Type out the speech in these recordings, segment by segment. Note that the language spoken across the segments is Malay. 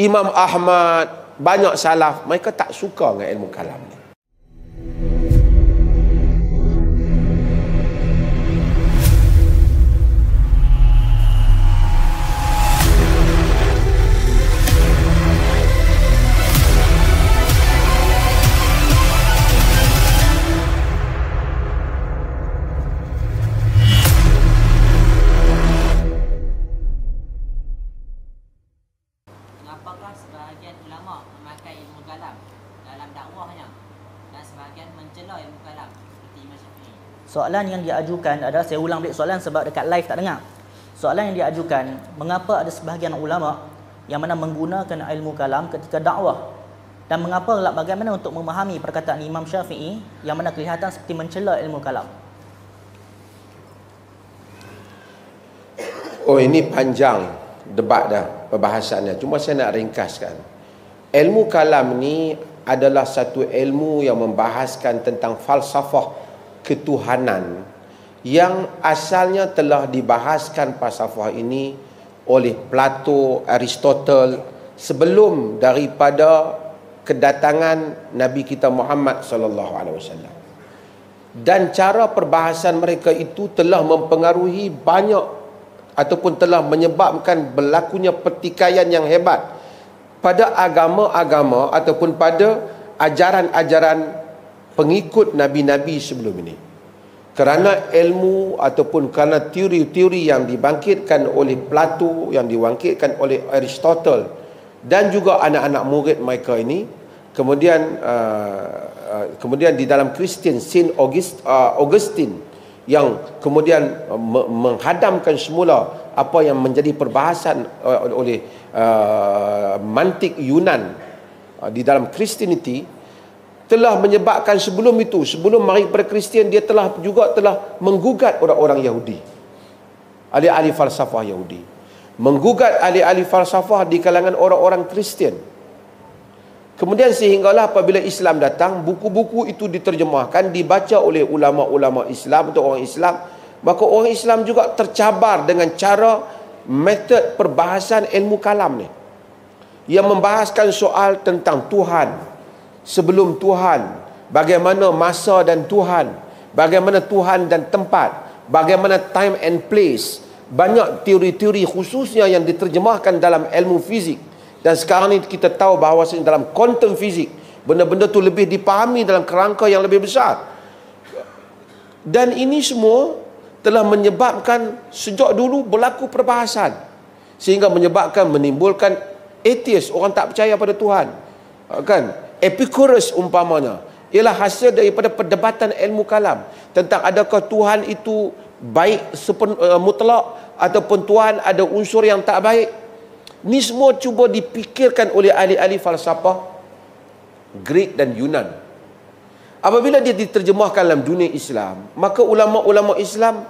Imam Ahmad, banyak salaf, mereka tak suka dengan ilmu kalam ni. Apakah sebahagian ulama memakai ilmu kalam dalam dakwahnya dan sebahagian mencela ilmu kalam seperti Imam Syafi'i? Soalan yang diajukan adalah, saya ulang balik soalan sebab dekat live tak dengar. Soalan yang diajukan, mengapa ada sebahagian ulama yang mana menggunakan ilmu kalam ketika dakwah, dan mengapa bagaimana untuk memahami perkataan Imam Syafi'i yang mana kelihatan seperti mencela ilmu kalam? Oh, ini panjang debat dah perbahasannya. Cuma saya nak ringkaskan. Ilmu kalam ni adalah satu ilmu yang membahaskan tentang falsafah ketuhanan yang asalnya telah dibahaskan falsafah ini oleh Plato, Aristotle sebelum daripada kedatangan Nabi kita Muhammad sallallahu alaihi wasallam. Dan cara perbahasan mereka itu telah mempengaruhi banyak ataupun telah menyebabkan berlakunya pertikaian yang hebat pada agama-agama ataupun pada ajaran-ajaran pengikut nabi-nabi sebelum ini. Kerana ilmu ataupun kerana teori-teori yang dibangkitkan oleh Plato, yang dibangkitkan oleh Aristotle dan juga anak-anak murid mereka ini, kemudian di dalam Kristian Saint Augustine yang kemudian menghadamkan semula apa yang menjadi perbahasan oleh mantik Yunan di dalam Christianity, telah menyebabkan sebelum itu, sebelum mari kepada Kristian, dia telah menggugat orang-orang Yahudi, ahli-ahli falsafah Yahudi, menggugat ahli-ahli falsafah di kalangan orang-orang Kristian. Kemudian sehinggalah apabila Islam datang, buku-buku itu diterjemahkan, dibaca oleh ulama-ulama Islam atau orang Islam, maka orang Islam juga tercabar dengan cara metod perbahasan ilmu kalam ni, yang membahaskan soal tentang Tuhan, sebelum Tuhan, bagaimana masa dan Tuhan, bagaimana Tuhan dan tempat, bagaimana time and place. Banyak teori-teori khususnya yang diterjemahkan dalam ilmu fizik. Dan sekarang ni kita tahu bahawa dalam quantum fizik, benda-benda tu lebih dipahami dalam kerangka yang lebih besar. Dan ini semua telah menyebabkan sejak dulu berlaku perbahasan, sehingga menimbulkan atheist, orang tak percaya pada Tuhan, kan? Epicurus umpamanya ialah hasil daripada perdebatan ilmu kalam tentang adakah Tuhan itu baik mutlak ataupun Tuhan ada unsur yang tak baik. Ni semua cuba dipikirkan oleh ahli-ahli falsafah Greek dan Yunan. Apabila dia diterjemahkan dalam dunia Islam, maka ulama-ulama Islam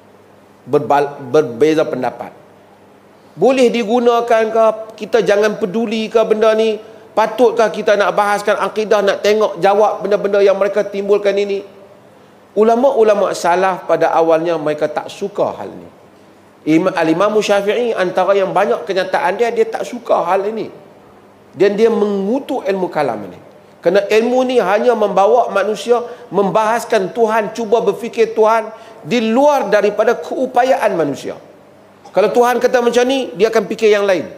berbeza pendapat. Boleh digunakan ke? Kita jangan peduli ke benda ni? Patutkah kita nak bahaskan akidah, nak tengok jawab benda-benda yang mereka timbulkan ini? Ulama-ulama salaf pada awalnya mereka tak suka hal ini. Al-Imam Syafi'i antara yang banyak kenyataan dia tak suka hal ini. Dan dia mengutuk ilmu kalam ini. Kerana ilmu ni hanya membawa manusia membahaskan Tuhan, cuba berfikir Tuhan di luar daripada keupayaan manusia. Kalau Tuhan kata macam ni, dia akan fikir yang lain.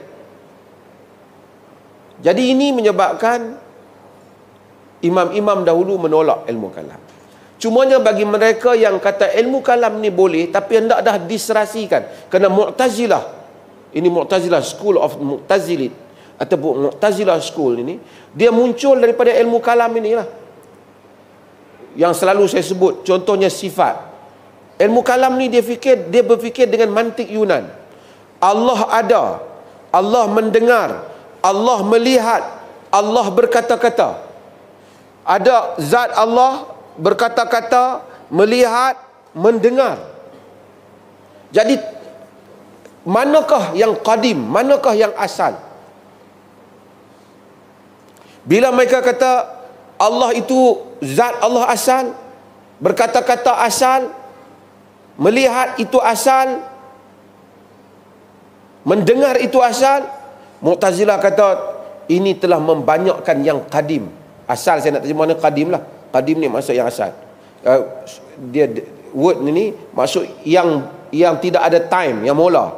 Jadi ini menyebabkan imam-imam dahulu menolak ilmu kalam. Cumanya bagi mereka yang kata ilmu kalam ni boleh, tapi hendak dah diserasikan. Kerana Mu'tazilah, ini Mu'tazilah, School of Mu'tazilit, ataupun Mu'tazilah School ini, dia muncul daripada ilmu kalam inilah. Yang selalu saya sebut, contohnya sifat. Ilmu kalam ni dia berfikir dengan mantik Yunan. Allah ada, Allah mendengar, Allah melihat, Allah berkata-kata. Ada zat Allah berkata-kata, melihat, mendengar. Jadi manakah yang qadim, manakah yang asal? Bila mereka kata Allah itu zat Allah asal, berkata-kata asal, melihat itu asal, mendengar itu asal, Mu'tazilah kata ini telah membanyakkan yang qadim. Asal saya nak terjemah mana qadim lah. Qadim ni maksud yang asal. Dia word ni maksud yang tidak ada time, yang mula.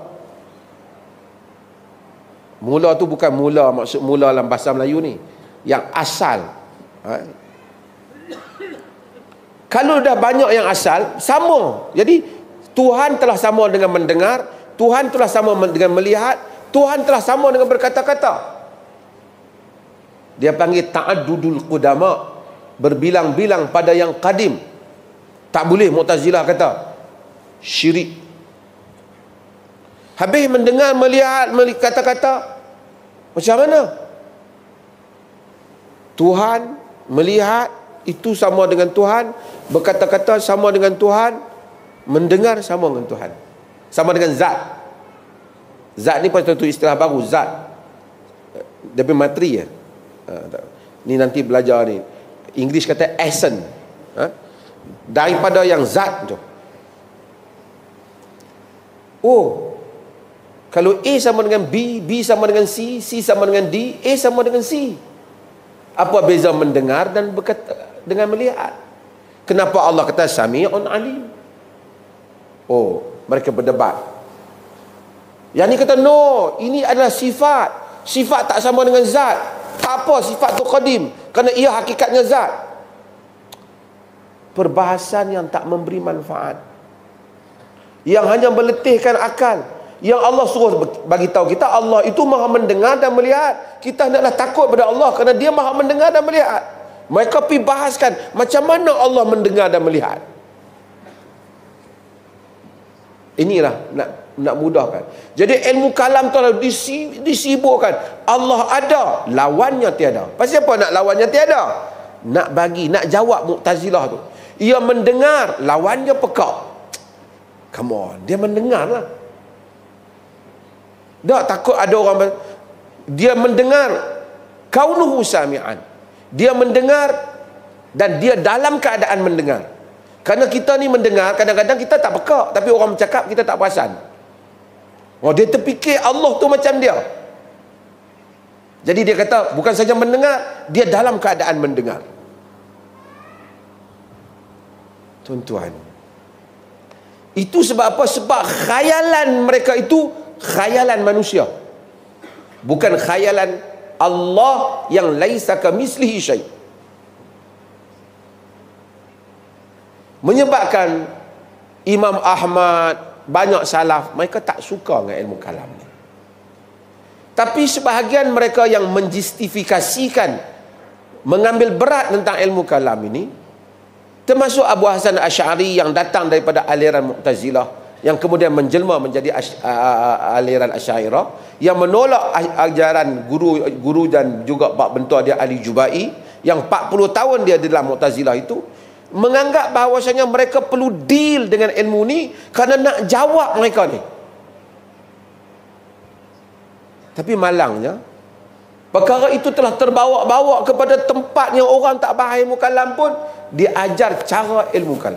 Mula tu bukan mula maksud mula dalam bahasa Melayu ni. Yang asal. Kalau dah banyak yang asal, sama. Jadi Tuhan telah sama dengan mendengar, Tuhan telah sama dengan melihat, Tuhan telah sama dengan berkata-kata. Dia panggil ta'addudul qudama, berbilang-bilang pada yang qadim. Tak boleh, Mu'tazilah kata syirik. Habis mendengar, melihat kata-kata, macam mana? Tuhan melihat itu sama dengan Tuhan, berkata-kata sama dengan Tuhan, mendengar sama dengan Tuhan, sama dengan zat. Zat ni pasal tu istilah baru, zat. Dia punya materi ya. Ni nanti belajar ni. English kata essence. Daripada yang zat tu. Oh, kalau A sama dengan B, B sama dengan C, C sama dengan D, A sama dengan C. Apa beza mendengar dan dengan melihat? Kenapa Allah kata Sami'un Alim? Oh, mereka berdebat. Yang ni kata no, ini adalah sifat. Sifat tak sama dengan zat. Apa sifat tu qadim? Kerana ia hakikatnya zat. Perbahasan yang tak memberi manfaat, yang hanya meletihkan akal. Yang Allah suruh bagi tahu kita Allah itu maha mendengar dan melihat. Kita hendaklah takut pada Allah kerana dia maha mendengar dan melihat. Mereka pergi bahaskan macam mana Allah mendengar dan melihat. Inilah nak mudahkan. Jadi ilmu kalam tu disibukkan. Allah ada, lawannya tiada. Pasal apa nak lawannya tiada? Nak bagi, nak jawab Mu'tazilah tu. Ia mendengar, lawannya pekak. Come on, dia mendengar lah. Tak takut ada orang dia mendengar, kaunuhu sami'an. Dia mendengar dan dia dalam keadaan mendengar. Kerana kita ni mendengar, kadang-kadang kita tak pekak, tapi orang bercakap kita tak perasan. Oh, dia terfikir Allah tu macam dia. Jadi dia kata bukan saja mendengar, dia dalam keadaan mendengar. Tuan-tuan, itu sebab apa? Sebab khayalan mereka itu khayalan manusia, bukan khayalan Allah yang laisa kamitslihi syai'. Menyebabkan Imam Ahmad, banyak salaf, mereka tak suka dengan ilmu kalam ni. Tapi sebahagian mereka yang menjustifikasikan, mengambil berat tentang ilmu kalam ini, termasuk Abu Hasan Asy'ari yang datang daripada aliran Mu'tazilah, yang kemudian menjelma menjadi aliran Asy'ariyah, yang menolak ajaran guru dan juga bab bentua dia Ali Jubai, yang 40 tahun dia di dalam Mu'tazilah itu, menganggap bahawasanya mereka perlu deal dengan ilmu ni kerana nak jawab mereka ni. Tapi malangnya, perkara itu telah terbawa-bawa kepada tempat yang orang tak faham ilmu kalam pun diajar cara ilmu kalam.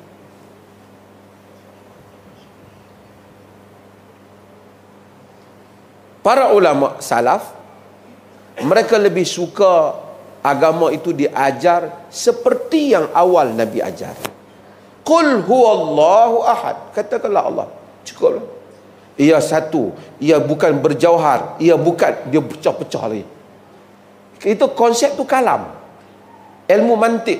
Para ulama salaf, mereka lebih suka agama itu diajar seperti yang awal Nabi ajar. Qul huwallahu ahad. Katakanlah Allah, cukuplah. Ia satu, ia bukan berjauhar, ia bukan, dia pecah-pecah lagi. Itu konsep tu kalam, ilmu mantik.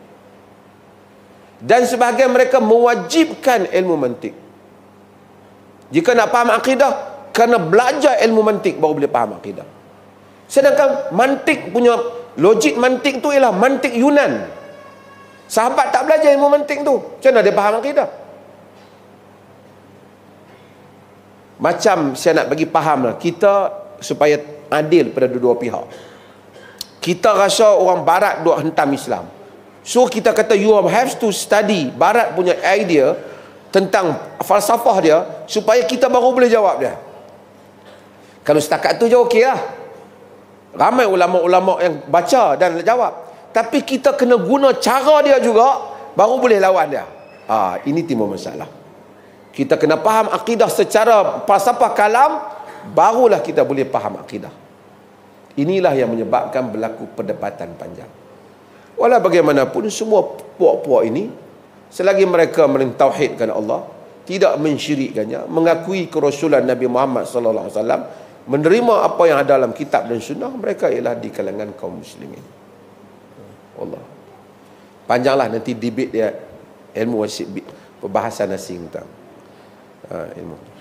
Dan sebahagian mereka mewajibkan ilmu mantik. Jika nak faham akidah, kena belajar ilmu mantik baru boleh faham akidah. Sedangkan mantik punya logik mantik tu ialah mantik Yunan. Sahabat tak belajar ilmu mantik tu, macam mana dia faham akidah? Macam saya nak bagi faham lah, kita supaya adil pada dua pihak. Kita rasa orang barat duk hentam Islam, so kita kata you have to study barat punya idea tentang falsafah dia supaya kita baru boleh jawab dia. Kalau setakat tu je okey lah, ramai ulama-ulama yang baca dan jawab. Tapi kita kena guna cara dia juga baru boleh lawan dia. Ini timbul masalah. Kita kena faham akidah secara falsafah kalam, barulah kita boleh faham akidah. Inilah yang menyebabkan berlaku perdebatan panjang. Walau bagaimanapun, semua puak-puak ini, selagi mereka mentauhidkan Allah, tidak mensyirikkannya, mengakui kerasulan Nabi Muhammad sallallahu alaihi wasallam, menerima apa yang ada dalam kitab dan sunnah, mereka ialah di kalangan kaum muslimin. Allah. Panjanglah nanti debate dia, ilmu wasib, perbahasan asing tentang ilmu.